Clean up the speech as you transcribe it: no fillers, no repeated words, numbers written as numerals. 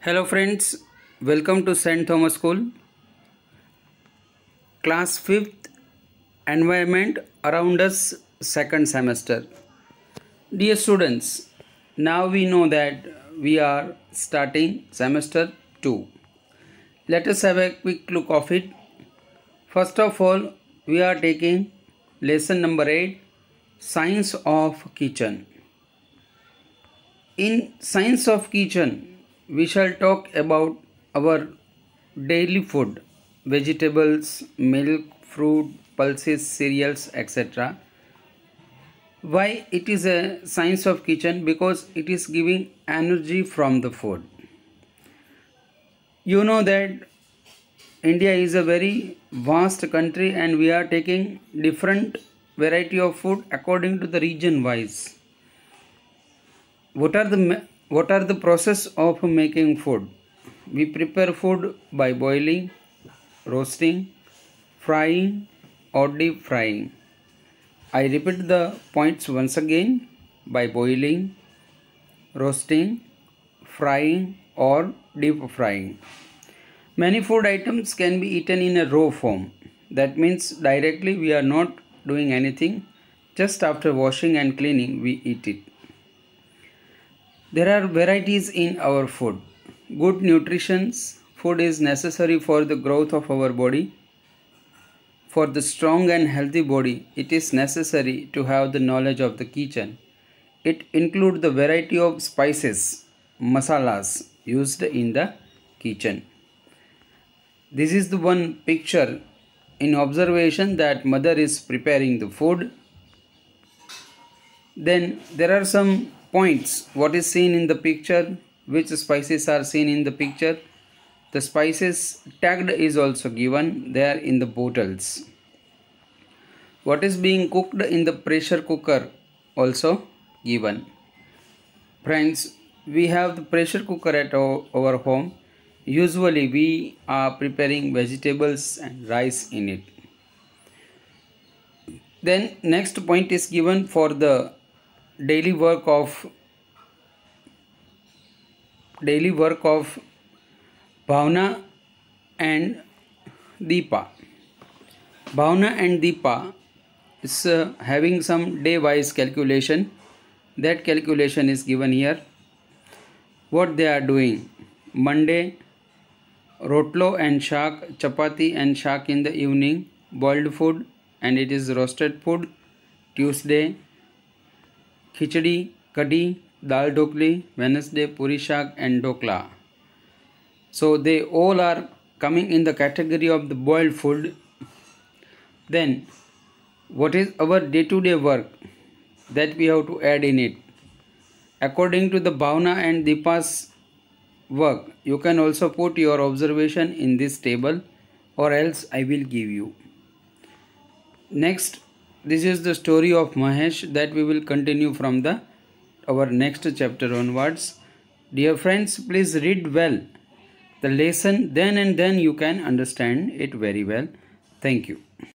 Hello friends, welcome to St. Thomas School, Class 5th, Environment Around Us, second semester. Dear students, now we know that we are starting semester 2. Let us have a quick look of it. First of all, we are taking lesson number 8, Science of Kitchen. In Science of Kitchen, we shall talk about our daily food, vegetables, milk, fruit, pulses, cereals, etc. Why it is a science of kitchen? Because it is giving energy from the food. You know that India is a very vast country and we are taking different variety of food according to the region wise. What are the process of making food? We prepare food by boiling, roasting, frying or deep frying. I repeat the points once again: by boiling, roasting, frying or deep frying. Many food items can be eaten in a raw form. That means directly we are not doing anything. Just after washing and cleaning we eat it. There are varieties in our food. Good nutrition food is necessary for the growth of our body. For the strong and healthy body, it is necessary to have the knowledge of the kitchen. It includes the variety of spices, masalas used in the kitchen. This is the one picture in observation that mother is preparing the food. Then there are some points. What is seen in the picture? Which spices are seen in the picture? The spices tagged is also given there in the bottles. What is being cooked in the pressure cooker also given. Friends, we have the pressure cooker at our home. Usually we are preparing vegetables and rice in it. Then next point is given for the daily work of Bhavna and Deepa. Bhavna and Deepa is having some day wise calculation. That calculation is given here. What they are doing: Monday, rotlo and shak, chapati and shak in the evening, boiled food and it is roasted food. Tuesday, khichdi, kadi, dal dhokli. Wednesday, puri shak and dokla. So they all are coming in the category of the boiled food. Then what is our day-to-day work that we have to add in it? According to the Bhavna and Deepa's work, you can also put your observation in this table or else I will give you. Next, this is the story of Mahesh that we will continue from our next chapter onwards. Dear friends, please read well the lesson, then and then you can understand it very well. Thank you.